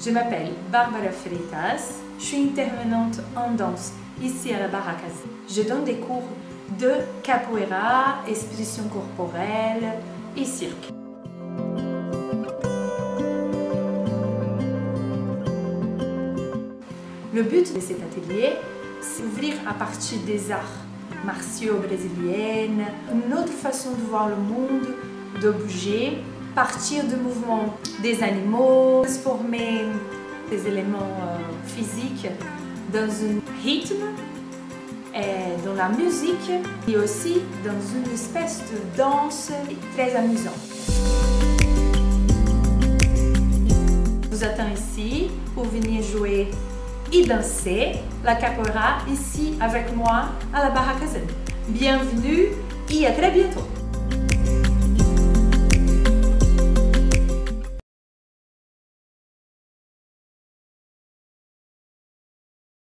Je m'appelle Barraca Zem, je suis intervenante en danse ici à la Barraca Zem. Je donne des cours de capoeira, expression corporelle et cirque. Le but de cet atelier, c'est d'ouvrir à partir des arts martiaux brésiliennes, une autre façon de voir le monde, de bouger, partir de mouvements des animaux, transformer des éléments physiques dans un rythme et dans la musique et aussi dans une espèce de danse très amusante. Je vous attends ici pour venir jouer et danser la capoeira ici avec moi à la Barraca Zem. Bienvenue et à très bientôt!